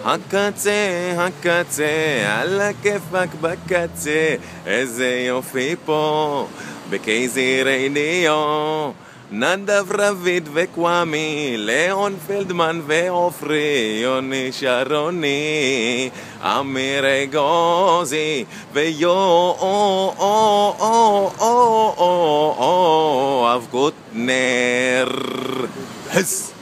הקצה, הקצה, על הכיפק בקצה, איזה יופי פה, בקייזירי דיו. נדב רביד וקוואמי, ליאון פלדמן ועופרי, יוני שרוני, אמיר אגוזי, ויואב קוטנר.